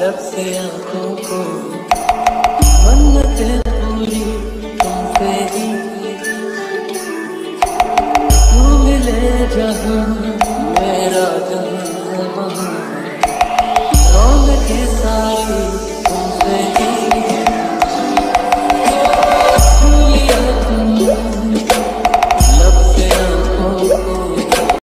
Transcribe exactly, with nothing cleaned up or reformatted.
जब से आंखों को मन्नतें पूरी तुमसे ही, तू मिले जहाँ मेरा जहाँ